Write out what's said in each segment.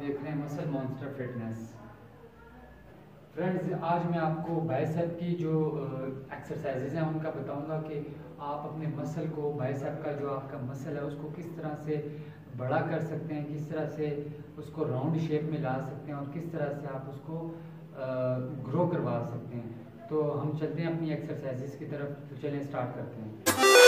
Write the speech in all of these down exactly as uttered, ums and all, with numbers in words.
देख रहे हैं मसल मॉन्स्टर फिटनेस। फ्रेंड्स, आज मैं आपको बाइसेप की जो एक्सरसाइजेज हैं उनका बताऊंगा कि आप अपने मसल को, बाइसेप का जो आपका मसल है उसको किस तरह से बड़ा कर सकते हैं, किस तरह से उसको राउंड शेप में ला सकते हैं और किस तरह से आप उसको ग्रो करवा सकते हैं। तो हम चलते हैं अपनी एक्सरसाइजेज की तरफ। तो चलिए स्टार्ट करते हैं।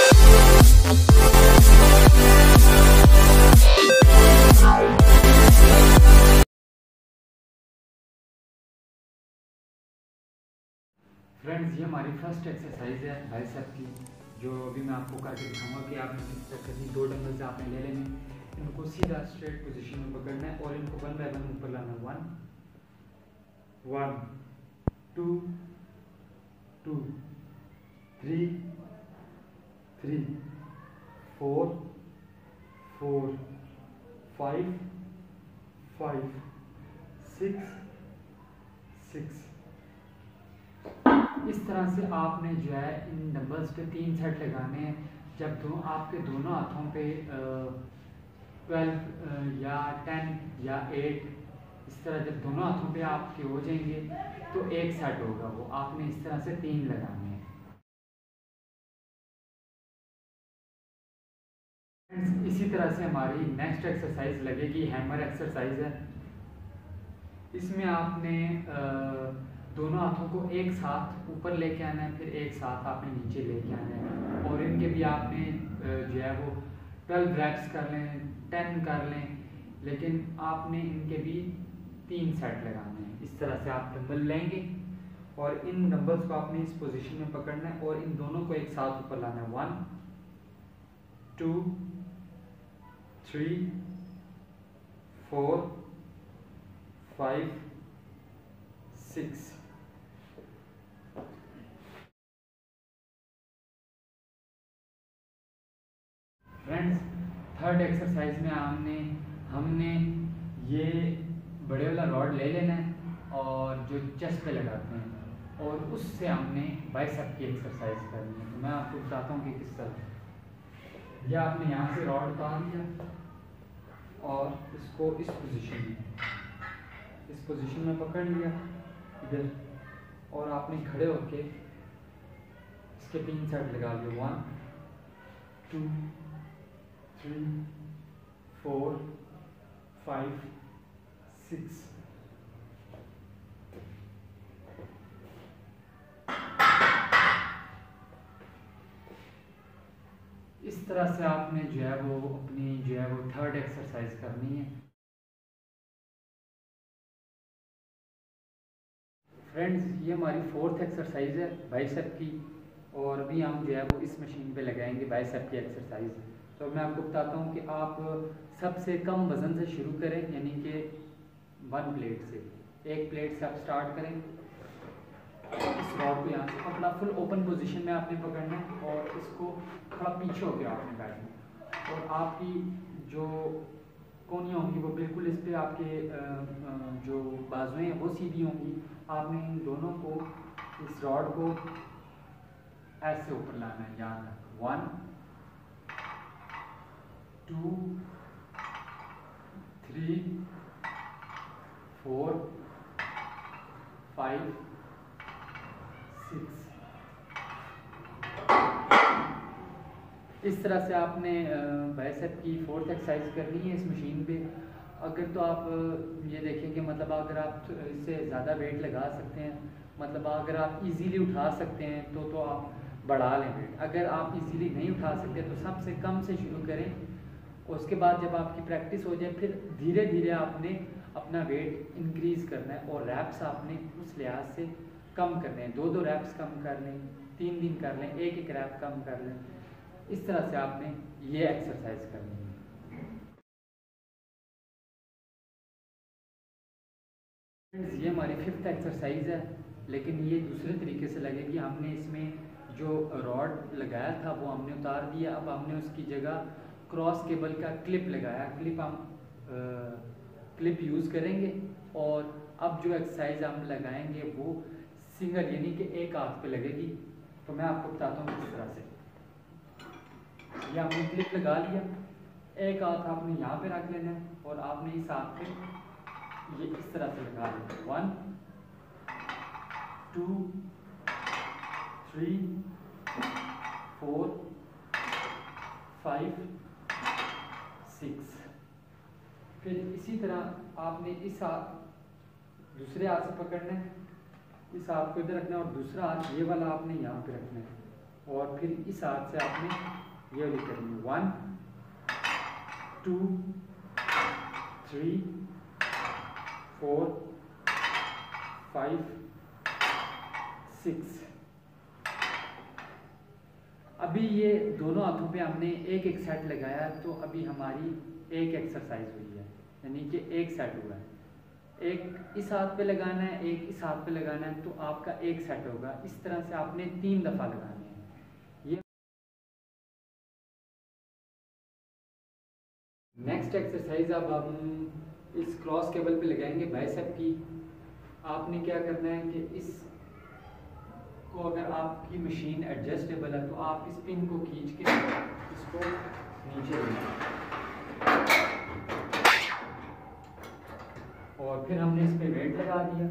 फ्रेंड्स, ये हमारी फर्स्ट एक्सरसाइज है बाइसेप की, जो अभी मैं आपको करके दिखाऊंगा कि आपने किस तरह करनी। दो डंबल्स आपने ले लेने, इनको सीधा स्ट्रेट पोजीशन में पकड़ना है और इनको वन बाय वन ऊपर लाना। One one two two three three four four five five six six. इस तरह से आपने जो है इन डंबल्स पे तीन सेट लगाने हैं। जब दो आपके दोनों हाथों पे ट्वेल्व या टेन या एट, इस तरह जब दोनों हाथों पे आपके हो जाएंगे तो एक सेट होगा, वो आपने इस तरह से तीन लगाने हैं। इसी तरह से हमारी नेक्स्ट एक्सरसाइज लगेगी, हैमर एक्सरसाइज है। इसमें आपने आ, दोनों हाथों को एक साथ ऊपर लेके आना है, फिर एक साथ आपने नीचे लेके आना है और इनके भी आपने जो है वो ट्वेल्व रैप्स कर लें, टेन कर लें, लेकिन आपने इनके भी तीन सेट लगाने हैं। इस तरह से आप डंबल लेंगे और इन डंबल्स को आपने इस पोजीशन में पकड़ना है और इन दोनों को एक साथ ऊपर लाना है। One two three four five six. Friends, third exercise में हमने हमने ये बड़े वाला रॉड ले लेना है और जो चेस्ट पे लगाते हैं और उससे हमने बाइसेप की एक्सरसाइज करनी है। तो मैं आपको बताता हूँ कि किस तरह। यह आपने यहाँ से रॉड उतार लिया और इसको इस पोजीशन में इस पोजीशन में पकड़ लिया इधर, और आपने खड़े होके इसके तीन सेट लगा लिए। One two three four five six. इस तरह से आपने जो है वो अपनी जो है वो थर्ड एक्सरसाइज करनी है। फ्रेंड्स, ये हमारी फोर्थ एक्सरसाइज है बाइसेप की, और अभी हम जो है वो इस मशीन पे लगाएंगे बाइसेप की एक्सरसाइज। तो मैं आपको बताता हूँ कि आप सबसे कम वज़न से शुरू करें, यानी कि वन प्लेट से। एक प्लेट से आप स्टार्ट करें। इस रॉड को यहाँ से अपना फुल ओपन पोजीशन में आपने पकड़ना है और इसको थोड़ा पीछे होकर आपने बैठना है और आपकी जो कोनियाँ होंगी वो बिल्कुल इस पर आपके जो बाजुएं हैं वो सीधी होंगी। आपने इन दोनों को, इस रॉड को ऐसे ऊपर लाना है यहाँ तक। One two three four five six. इस तरह से आपने बाइसेप की फोर्थ एक्सरसाइज करनी है इस मशीन पे। अगर तो आप ये देखें कि मतलब अगर आप इससे ज़्यादा वेट लगा सकते हैं, मतलब अगर आप इजीली उठा सकते हैं तो तो आप बढ़ा लें वेट। अगर आप इजीली नहीं उठा सकते तो सबसे कम से शुरू करें। उसके बाद जब आपकी प्रैक्टिस हो जाए फिर धीरे धीरे आपने अपना वेट इंक्रीज़ करना है और रैप्स आपने उस लिहाज से कम करने हैं। दो दो रैप्स कम कर लें, तीन दिन कर लें, एक एक रैप कम कर लें। इस तरह से आपने ये एक्सरसाइज करनी है। ये हमारी फिफ्थ एक्सरसाइज है, लेकिन ये दूसरे तरीके से लगेगी। हमने इसमें जो रॉड लगाया था वो हमने उतार दिया। अब हमने उसकी जगह क्रॉस केबल का क्लिप लगाया। क्लिप हम आ, क्लिप यूज़ करेंगे और अब जो एक्सरसाइज हम लगाएंगे वो सिंगल, यानी कि एक हाथ पे लगेगी। तो मैं आपको बताता हूँ किस तरह से। ये हमने क्लिप लगा लिया, एक हाथ आपने यहाँ पे रख लेना है और आपने इस हाथ पे ये इस तरह से लगा लें। One two three four five six. फिर इसी तरह आपने इस हाथ दूसरे हाथ से पकड़ना है, इस हाथ को इधर रखना है और दूसरा हाथ ये वाला आपने यहाँ पे रखना है और फिर इस हाथ से आपने ये वाली करनी है। One two three four five six. अभी ये दोनों हाथों पे हमने एक एक सेट लगाया तो अभी हमारी एक एक्सरसाइज हुई है, यानी कि एक सेट हुआ है। एक इस हाथ पे लगाना है, एक इस हाथ पे लगाना है, तो आपका एक सेट होगा। इस तरह से आपने तीन दफ़ा लगाने हैं। ये नेक्स्ट एक्सरसाइज अब हम इस क्रॉस केबल पे लगाएंगे बाइसेप की। आपने क्या करना है कि इस को अगर आपकी मशीन एडजस्टेबल है तो आप इस पिन को खींच के इसको नीचे लेंगे और फिर हमने इस पे वेट लगा दिया।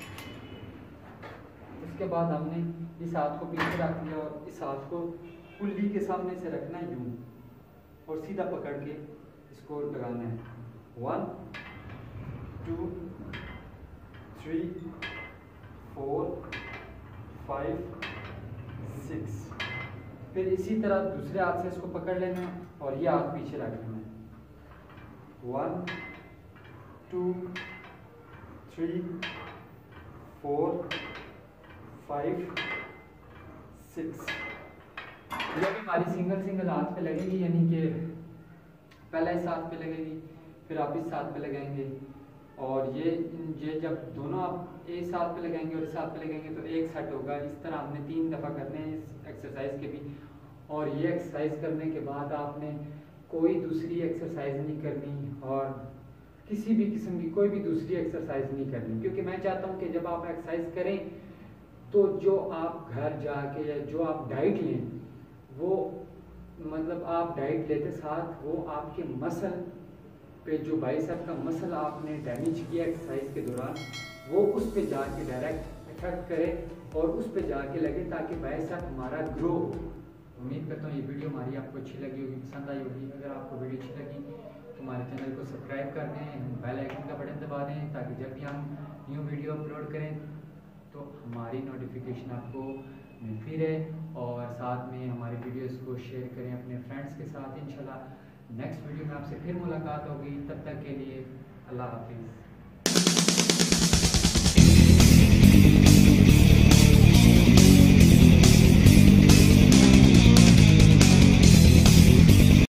उसके बाद हमने इस हाथ को पीछे रख दिया और इस हाथ को कुल्ली के सामने से रखना है यूं और सीधा पकड़ के इसको लगाना है। One two three four five six. फिर इसी तरह दूसरे हाथ से इसको पकड़ लेना है और ये हाथ पीछे रख लेना है। One two three four five six. ये भी हमारी सिंगल सिंगल हाथ पे लगेगी, यानी कि पहले इस हाथ पे लगेगी फिर आप इस हाथ पे लगाएंगे और ये ये जब दोनों आप इस हाथ पे लगाएंगे और इस हाथ पे लगाएंगे तो एक सेट होगा। इस तरह हमने तीन दफ़ा करने हैं इस एक्सरसाइज के भी। और ये एक्सरसाइज करने के बाद आपने कोई दूसरी एक्सरसाइज नहीं करनी और किसी भी किस्म की कोई भी दूसरी एक्सरसाइज नहीं करनी, क्योंकि मैं चाहता हूँ कि जब आप एक्सरसाइज करें तो जो आप घर जाके या जो आप डाइट लें वो मतलब आप डाइट लेते साथ वो आपके मसल पे जो बाइसेप का मसल आपने डैमेज किया एक्सरसाइज के दौरान वो उस पे जाके डायरेक्ट इफेक्ट करे और उस पे जाके लगे ताकि बाइसेप हमारा ग्रो हो। उम्मीद करता हूँ ये वीडियो हमारी आपको अच्छी लगी होगी, पसंद आई होगी। अगर आपको वीडियो अच्छी लगी तो हमारे चैनल को सब्सक्राइब कर दें, बेल आइकन का बटन दबा दें ताकि जब भी हम न्यू वीडियो अपलोड करें तो हमारी नोटिफिकेशन आपको मिलती रहे। और साथ में हमारी वीडियोस को शेयर करें अपने फ्रेंड्स के साथ। इंशाल्लाह नेक्स्ट वीडियो में आपसे फिर मुलाकात होगी, तब तक के लिए अल्लाह हाफिज़।